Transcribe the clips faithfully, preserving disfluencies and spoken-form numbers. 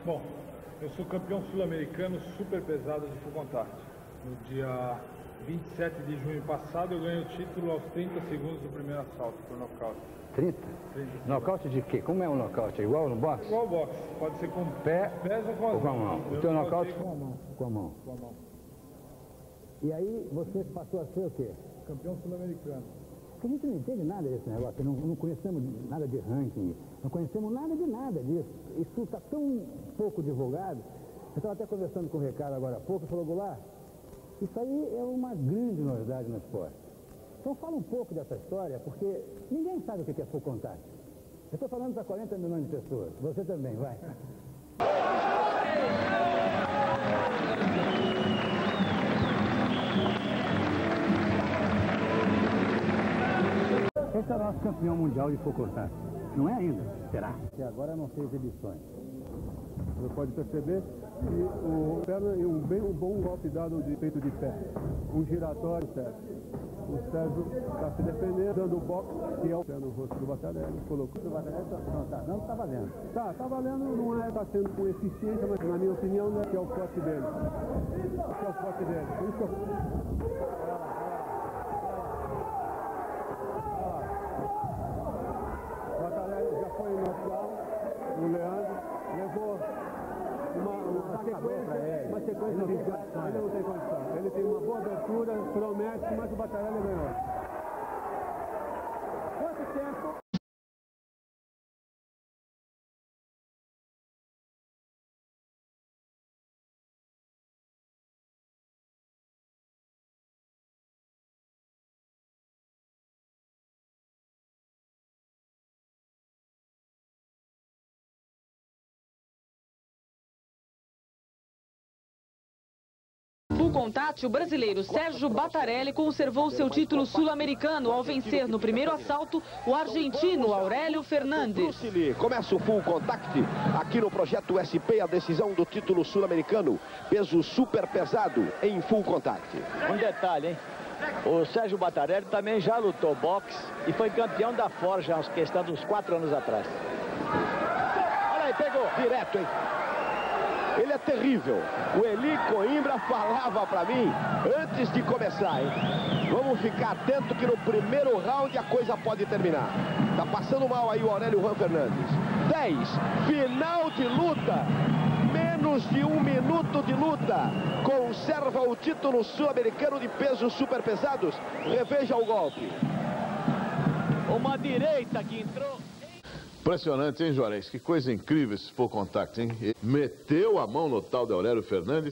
Bom, eu sou campeão sul-americano super pesado de full contact. No dia vinte e sete de junho passado eu ganhei o título aos trinta segundos do primeiro assalto por nocaute. trinta? trinta nocaute de quê? Como é um nocaute? É igual no boxe? Igual ao boxe. Pode ser com pé, pés ou com, ou com a mão. O teu nocaute com a mão. Com a mão. Com a mão. E aí você passou a ser o quê? Campeão sul-americano. Porque a gente não entende nada desse negócio, não, não conhecemos nada de ranking, não conhecemos nada de nada disso. Isso está tão pouco divulgado. Eu estava até conversando com o Ricardo agora há pouco, falou, Goulart, isso aí é uma grande novidade no esporte. Então fala um pouco dessa história, porque ninguém sabe o que é full contact. Eu estou falando para quarenta milhões de pessoas, você também, vai. Esse é o nosso campeão mundial de full contact. Não é ainda, será? E agora não fez edições. Você pode perceber que o perna é um, bem, um bom golpe dado de peito de pé. Um giratório, Sérgio. O Sérgio está se defendendo, dando o boxe, que é o pé no rosto do Batarelli. Colocou. O Batarelli não está não, tá valendo. Tá, tá valendo, não é, tá sendo com eficiência, mas na minha opinião não é que é o forte dele. Que é o forte dele. Por isso que eu... O Leandro levou uma, uma sequência, uma sequência de... Ele não tem condição. Ele tem uma boa abertura, promete, mas o Batarelli ganhou. Quanto tempo? Full contact, o brasileiro Sérgio Batarelli conservou seu título sul-americano ao vencer no primeiro assalto o argentino Aurélio Fernandes. Começa o full contact aqui no projeto S P, a decisão do título sul-americano, peso super pesado em full contact. Um detalhe, hein? O Sérgio Batarelli também já lutou boxe e foi campeão da Forja, uns questão de uns quatro anos atrás. Olha aí, pegou direto, hein? Ele é terrível. O Eli Coimbra falava pra mim antes de começar, hein? Vamos ficar atento que no primeiro round a coisa pode terminar. Tá passando mal aí o Aurélio Juan Fernandes. dez, final de luta. Menos de um minuto de luta. Conserva o título sul-americano de pesos super pesados. Reveja o golpe. Uma direita que entrou... Impressionante, hein, Juarez? Que coisa incrível esse full contact, hein? Ele meteu a mão no tal de Aurélio Fernandes.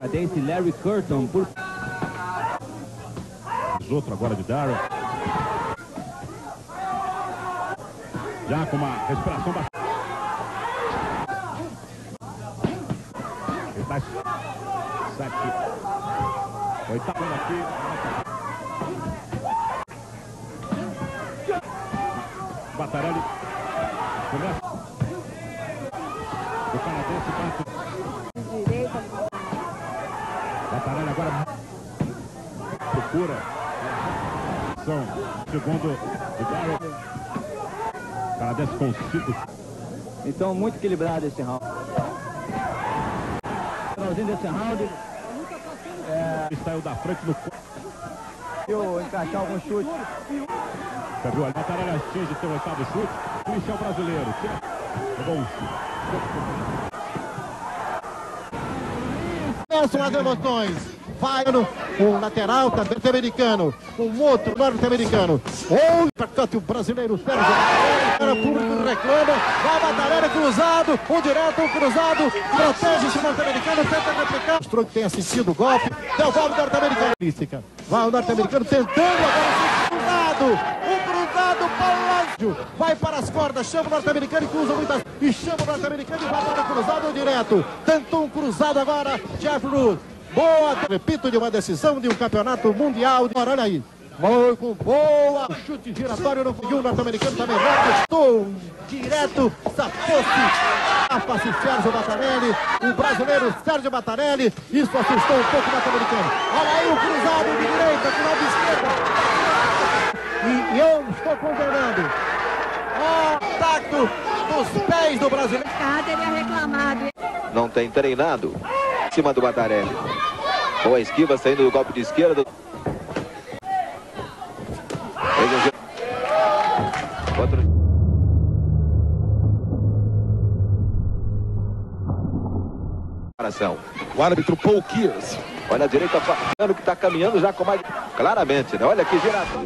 Canadense Larry Curtin por... Outro agora de Darryl. Já com uma respiração bastante. Ele tá... Sete. Oitavo aqui. Batarelli. Começa. O canadense bate. Direita. Batarelli agora procura. Segundo o Darryl. O canadense com cinco. Então, muito equilibrado esse round. Finalzinho desse round. É... Ele saiu da frente no... Eu encaixar algum chute. Já viu? A Batarelli atinge seu oitavo chute. Policial brasileiro. Bom. Começam as emoções. Vai no um lateral também norte-americano, um outro norte-americano. Ou o brasileiro Sérgio Batarelli, o público reclama. Vai Batarelli cruzado, um direto, um cruzado. Protege-se o norte-americano, tenta replicar. Mostrou que tenha sentido o golpe. Deu o golpe norte-americano. Vai o norte-americano tentando agora cruzado. Um cruzado, Palácio. Vai para as cordas, chama o norte-americano e cruza muitas. E chama o norte-americano e vai para o cruzado direto. Tentou um cruzado agora, Jeff Rudd. Boa, repito, de uma decisão de um campeonato mundial. Olha aí, foi com boa, o chute giratório não conseguiu, o norte-americano também estou direto, Safosse, afasta Sérgio Batarelli, o brasileiro Sérgio Batarelli, isso assustou um pouco o norte-americano. Olha aí o cruzado de direita, com lado esquerdo, e, e eu estou condenando o tacto dos pés do brasileiro. Teria reclamado. Não tem treinado. Em cima do Batarelli. Boa esquiva, saindo do golpe de esquerda. Outro. O árbitro Paul Kears. Olha a direita, que está caminhando já com mais... Claramente, né? Olha que giratório.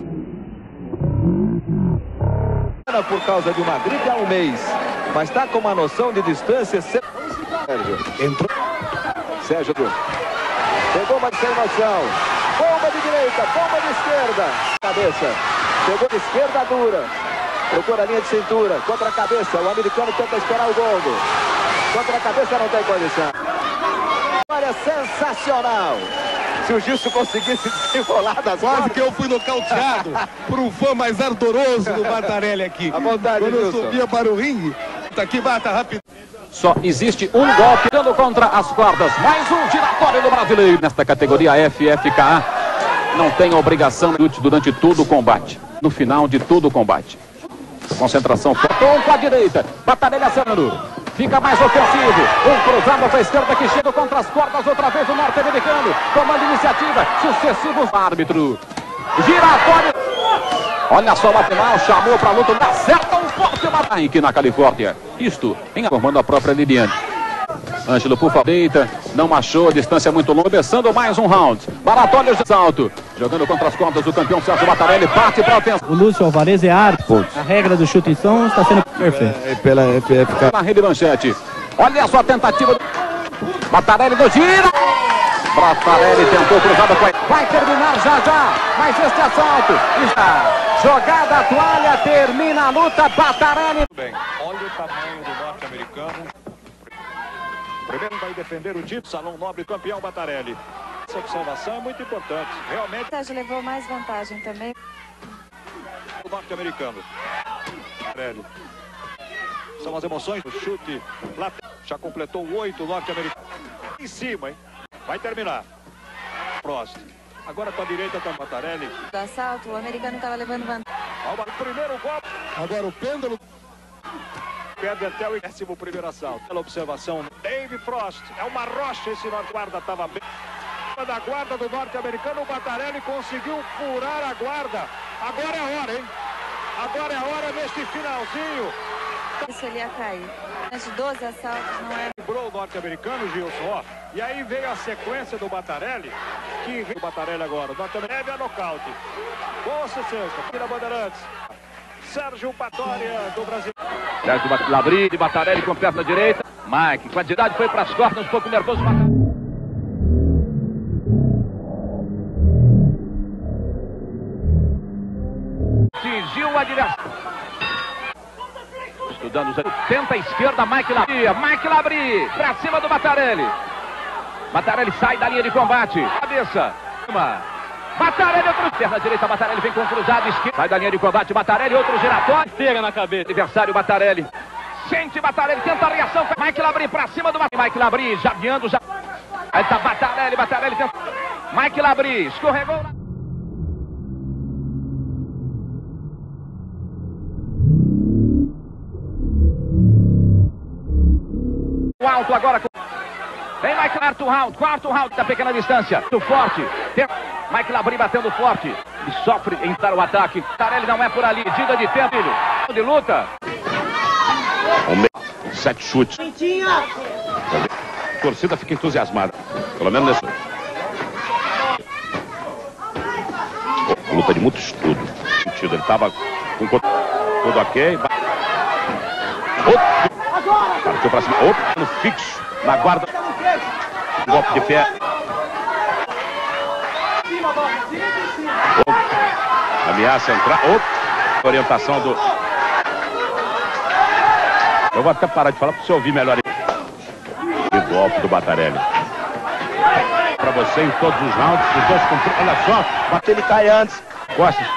Por causa de uma gripe há um mês. Mas está com uma noção de distância. Sérgio. Entrou. Sérgio. Pegou uma sem noção. Bomba de direita, bomba de esquerda. Cabeça. Pegou de esquerda dura. Procura a linha de cintura. Contra a cabeça. O americano tenta esperar o gol. Contra a cabeça não tem condição. Olha, sensacional. Se o Gilson conseguisse desenrolar das Quase cordas. Que eu fui nocauteado por um fã mais ardoroso do Batarelli aqui. À vontade, quando eu Gilson. subia para o ringue. Tá aqui, bata rápido. Só existe um golpe dando contra as cordas. Mais um giratório do brasileiro. Nesta categoria F F K A, não tem obrigação durante todo o combate. No final de todo o combate. Concentração forte. Um com a direita. Batarelli acertando. Fica mais ofensivo. Um cruzado para a esquerda que chega contra as cordas. Outra vez o norte-americano. Tomando iniciativa. Sucessivos árbitro. Giratório. Olha só, final, chamou para a luta, acerta um forte Mike na Califórnia. Isto, em formando a própria Liliane. Ângelo, por favor, deita, não achou, distância muito longa, começando mais um round. Baratório de salto, jogando contra as cordas do campeão Sérgio Batarelli, parte para a ofensa. O Lúcio Alvarez é árbitro. A regra do chute em som está sendo perfeita. É, pela F F K. Na rede manchete, olha só a tentativa. Batarelli do gira. Batarelli tentou cruzada, vai terminar já já, mas este assalto está. Jogada a toalha, termina a luta, Batarelli. Bem, olha o tamanho do norte-americano. Primeiro vai defender o título, Salão Nobre, campeão Batarelli. Essa observação é muito importante, realmente. O Sérgio levou mais vantagem também. O norte-americano. Batarelli. São as emoções do chute. Já completou oito norte-americano. Em cima, hein? Vai terminar. Prost. Agora com a direita com o Batarelli. Do assalto, o americano estava levando vantagem. O primeiro golpe. Agora o pêndulo. Perde até o décimo primeiro assalto. Pela observação, Dave Frost. É uma rocha esse norte-guarda. Estava bem. Da guarda do norte-americano, o Batarelli conseguiu furar a guarda. Agora é a hora, hein? Agora é a hora neste finalzinho. Isso ele ia cair. Antes de doze assaltos, não é? Quebrou o norte-americano, Gilson, ó. E aí veio a sequência do Batarelli, que o Batarelli agora. O norte-americano é nocaute. Boa sequência. Aqui na Bandeirantes. Sérgio Batória, do Brasil. Sérgio Ladri, de Batarelli com perna direita. Mike, com a direita, foi para as costas, um pouco nervoso. o adversário. Estudando os... Tenta a esquerda, Mike Labrie. Mike Labrie pra cima do Batarelli. Batarelli sai da linha de combate. Cabeça. Batarelli, outro... Perna direita, Batarelli vem com cruzado esquerdo. Sai da linha de combate, Batarelli, outro giratório. Pega na cabeça. Adversário, Batarelli. Sente Batarelli, tenta a reação. Mike Labrie pra cima do Batarelli. Mike Labrie, jadeando, já... Aí tá Batarelli, Batarelli tenta... Mike Labrie, escorregou na... Alto agora. Vem Mike, quarto round, quarto round da pequena distância. Muito forte. Tem... Mike Labrie batendo forte. E sofre em entrar o ataque. Batarelli não é por ali. Medida de tempo. De luta. Sete chutes. A torcida fica entusiasmada. Pelo menos nesse. Luta de muito estudo. Ele estava com tudo ok. Partiu pra cima. Opa, no fixo. Na guarda. Golpe de pé. Opa. Ameaça entrar. Opa. Orientação do... Eu vou até parar de falar para você ouvir melhor. E golpe do Batarelli. Para você em todos os rounds. Os dois com... Olha só. Ele cai antes. Costas.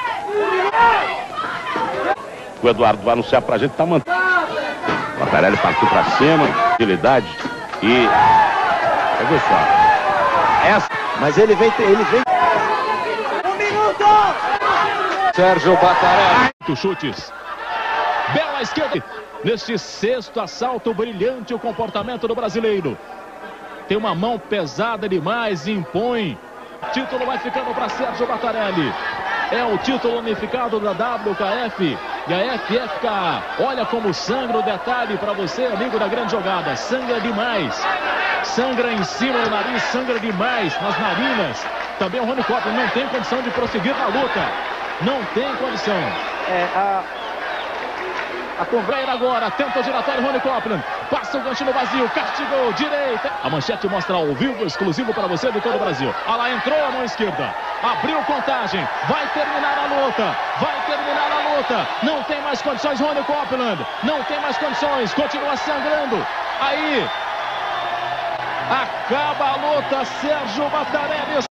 O Eduardo vai anunciar pra gente. Tá mantendo. Batarelli partiu pra cima. Agilidade. E... Pegou só. Essa. Mas ele vem... Ele vem... Um minuto! Sérgio Batarelli. Chutes. Bela esquerda. Neste sexto assalto brilhante o comportamento do brasileiro. Tem uma mão pesada demais e impõe. O título vai ficando para Sérgio Batarelli. É o título unificado da W K F e a F F K A. Olha como sangra o detalhe para você, amigo da grande jogada. Sangra demais. Sangra em cima do nariz, sangra demais nas narinas. Também o Rony Copeland não tem condição de prosseguir na luta. Não tem condição. É, a... A Conveira agora, tenta o giratório, Rony Copeland. Passa o gancho no vazio, castigou, direita. A manchete mostra ao vivo, exclusivo para você de todo o Brasil. Ah lá, entrou a mão esquerda. Abriu contagem. Vai terminar a luta. Vai terminar a luta. Não tem mais condições, Rony Copeland. Não tem mais condições. Continua sangrando. Aí. Acaba a luta, Sérgio Batarelli.